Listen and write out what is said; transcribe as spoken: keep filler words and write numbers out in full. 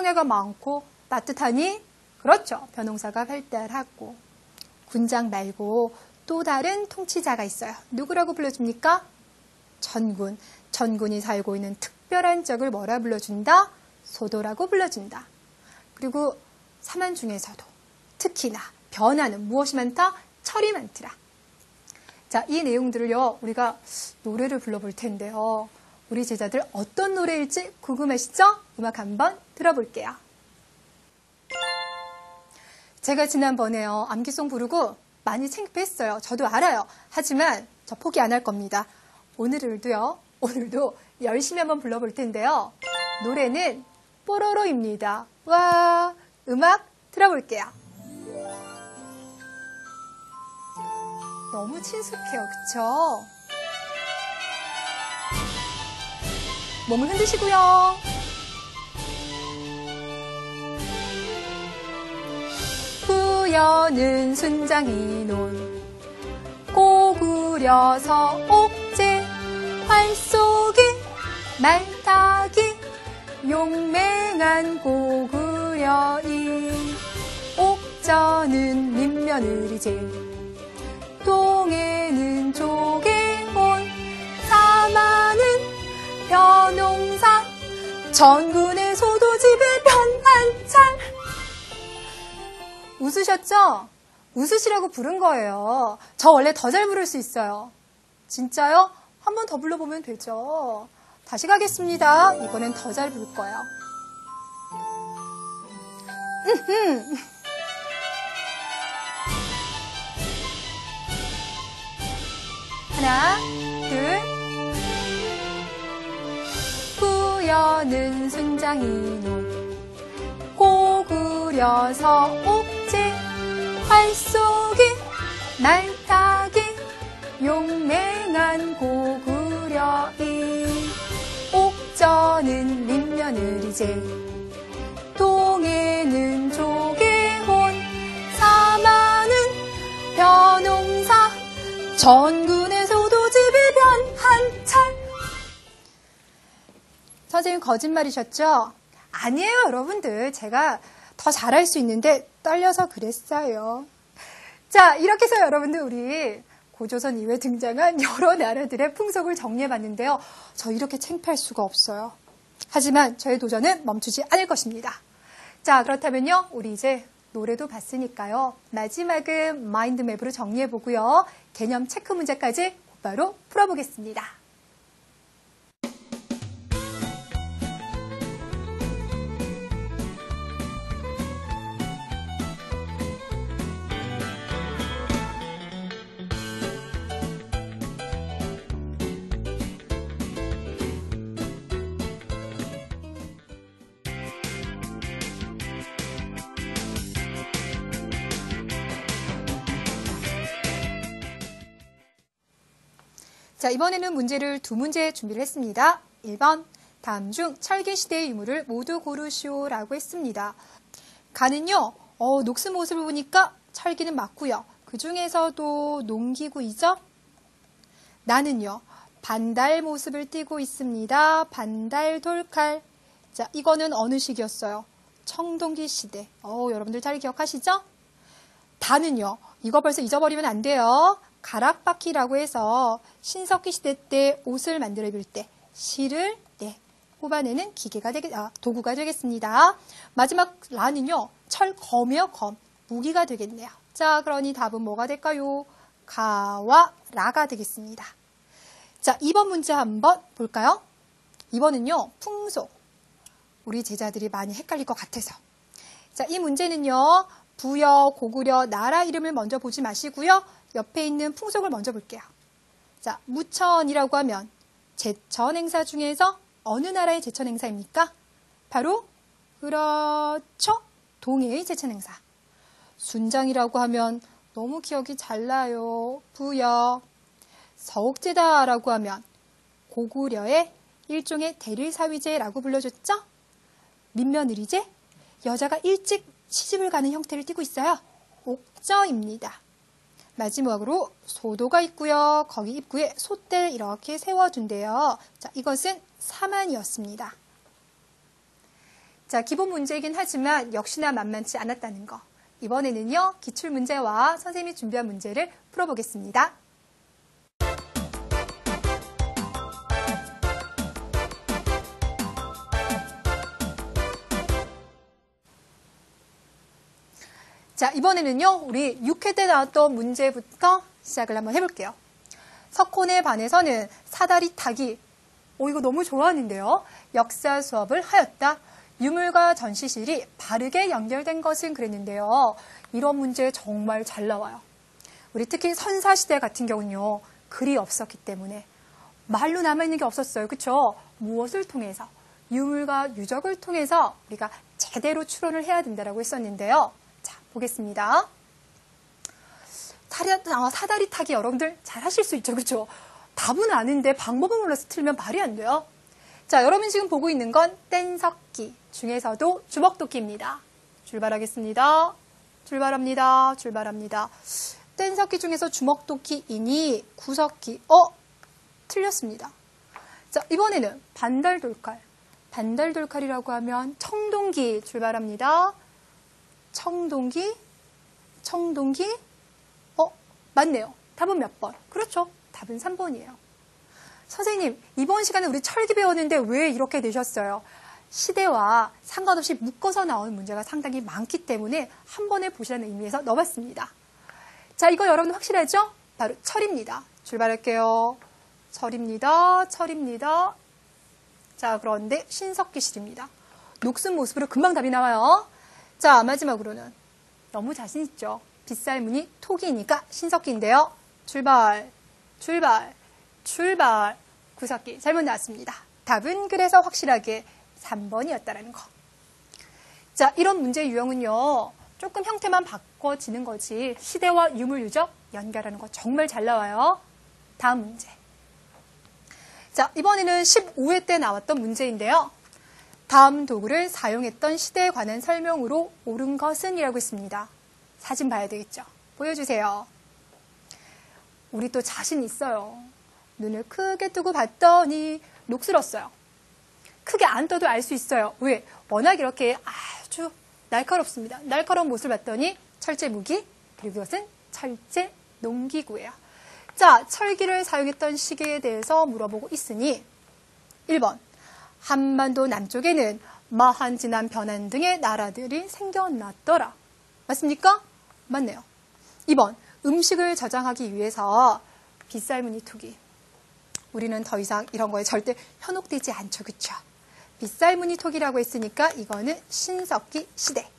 성애가 많고 따뜻하니 그렇죠. 벼농사가 발달하고. 군장 말고 또 다른 통치자가 있어요. 누구라고 불러줍니까? 전군. 전군이 살고 있는 특별한 적을 뭐라 불러준다? 소도라고 불러준다. 그리고 사만 중에서도 특히나 변화는 무엇이 많다? 철이 많더라. 자, 이 내용들을요, 우리가 노래를 불러볼 텐데요. 우리 제자들 어떤 노래일지 궁금하시죠? 음악 한번 들어볼게요. 제가 지난번에요, 암기송 부르고 많이 창피했어요. 저도 알아요. 하지만 저 포기 안 할 겁니다. 오늘도요, 오늘도 열심히 한번 불러볼 텐데요. 노래는 뽀로로입니다. 와, 음악 들어볼게요. 너무 친숙해요, 그쵸? 몸을 흔드시고요. 부여는 순장이 논 고구려서 옥제 활 속에 말타기 용맹한 고구려인 옥저는 민며느리제 동해는 조개혼 사마는 벼농사 전군의 소도집에 변한찰. 웃으셨죠? 웃으시라고 부른 거예요. 저 원래 더 잘 부를 수 있어요. 진짜요? 한 번 더 불러보면 되죠. 다시 가겠습니다. 이번엔 더 잘 부를 거예요. 음흠. 하나, 둘. 부여는 순장이 논 고구려서 옥제 활 속에 말타기 용맹한 고구려인 옥저는 민며느리제 동해는 조개혼 사마는 벼농사 전군의 소도집이 변한찰. 선생님 거짓말이셨죠? 아니에요, 여러분들. 제가 더 잘할 수 있는데 떨려서 그랬어요. 자, 이렇게 해서 여러분들 우리 고조선 이후에 등장한 여러 나라들의 풍속을 정리해봤는데요. 저 이렇게 창피할 수가 없어요. 하지만 저의 도전은 멈추지 않을 것입니다. 자, 그렇다면요, 우리 이제 노래도 봤으니까요. 마지막은 마인드맵으로 정리해보고요. 개념 체크 문제까지 곧바로 풀어보겠습니다. 자, 이번에는 문제를 두 문제 준비를 했습니다. 일 번, 다음 중 철기시대의 유물을 모두 고르시오라고 했습니다. 가는요, 어, 녹슨 모습을 보니까 철기는 맞고요. 그 중에서도 농기구이죠? 나는요, 반달 모습을 띠고 있습니다. 반달 돌칼. 자, 이거는 어느 시기였어요? 청동기 시대. 어, 여러분들 잘 기억하시죠? 다는요, 이거 벌써 잊어버리면 안 돼요. 가락바퀴라고 해서 신석기 시대 때 옷을 만들어 입을 때 실을 네, 뽑아내는 기계가 되겠, 아, 도구가 되겠습니다. 마지막 라는요, 철검이요, 검. 무기가 되겠네요. 자, 그러니 답은 뭐가 될까요? 가와 라가 되겠습니다. 자, 이 번 문제 한번 볼까요? 이 번은요, 풍속. 우리 제자들이 많이 헷갈릴 것 같아서. 자, 이 문제는요, 부여, 고구려, 나라 이름을 먼저 보지 마시고요. 옆에 있는 풍속을 먼저 볼게요. 자, 무천이라고 하면 제천 행사 중에서 어느 나라의 제천 행사입니까? 바로 그렇죠. 동해의 제천 행사. 순장이라고 하면 너무 기억이 잘 나요. 부여. 서옥제다라고 하면 고구려의 일종의 대릴사위제라고 불러줬죠? 민며느리제. 여자가 일찍 시집을 가는 형태를 띠고 있어요. 옥저입니다. 마지막으로 소도가 있고요. 거기 입구에 솥대 이렇게 세워둔대요. 자, 이것은 사만이었습니다. 자, 기본 문제이긴 하지만 역시나 만만치 않았다는 거. 이번에는요, 기출문제와 선생님이 준비한 문제를 풀어보겠습니다. 자, 이번에는요, 우리 육 회 때 나왔던 문제부터 시작을 한번 해볼게요. 석혼에 반해서는 사다리 타기. 오, 이거 너무 좋아하는데요. 역사 수업을 하였다. 유물과 전시실이 바르게 연결된 것은 그랬는데요. 이런 문제 정말 잘 나와요. 우리 특히 선사시대 같은 경우는요. 글이 없었기 때문에 말로 남아있는 게 없었어요. 그렇죠? 무엇을 통해서? 유물과 유적을 통해서 우리가 제대로 추론을 해야 된다고 했었는데요. 자, 보겠습니다. 사다리 타기 여러분들 잘 하실 수 있죠. 그렇죠? 답은 아는데 방법을 몰라서 틀면 말이 안 돼요. 자, 여러분 지금 보고 있는 건 뗀석기 중에서도 주먹도끼입니다. 출발하겠습니다. 출발합니다. 출발합니다. 뗀석기 중에서 주먹도끼이니 구석기. 어? 틀렸습니다. 자, 이번에는 반달돌칼. 반달돌칼이라고 하면 청동기. 출발합니다. 청동기. 청동기. 어? 맞네요. 답은 몇 번? 그렇죠. 답은 삼 번이에요. 선생님, 이번 시간에 우리 철기 배웠는데 왜 이렇게 되셨어요? 시대와 상관없이 묶어서 나오는 문제가 상당히 많기 때문에 한 번에 보시라는 의미에서 넣어봤습니다. 자, 이거 여러분 확실하죠? 바로 철입니다. 출발할게요. 철입니다. 철입니다. 자, 그런데 신석기실입니다. 녹슨 모습으로 금방 답이 나와요. 자, 마지막으로는 너무 자신 있죠? 빗살무늬 토기니까 신석기인데요. 출발, 출발, 출발. 구석기 잘못 나왔습니다. 답은 그래서 확실하게 삼 번이었다는 거. 자, 이런 문제 유형은요. 조금 형태만 바꿔지는 거지 시대와 유물 유적 연결하는 거 정말 잘 나와요. 다음 문제. 자, 이번에는 십오 회 때 나왔던 문제인데요. 다음 도구를 사용했던 시대에 관한 설명으로 옳은 것은 이라고 했습니다. 사진 봐야 되겠죠. 보여주세요. 우리 또 자신 있어요. 눈을 크게 뜨고 봤더니 녹슬었어요. 크게 안 떠도 알 수 있어요. 왜? 워낙 이렇게 아주 날카롭습니다. 날카로운 못을 봤더니 철제 무기, 그리고 이것은 철제 농기구예요. 자, 철기를 사용했던 시기에 대해서 물어보고 있으니 일 번, 한반도 남쪽에는 마한, 진안, 변한 등의 나라들이 생겨났더라. 맞습니까? 맞네요. 이 번, 음식을 저장하기 위해서 빗살무늬 토기. 우리는 더 이상 이런 거에 절대 현혹되지 않죠. 그렇죠? 빗살무늬 토기라고 했으니까 이거는 신석기 시대.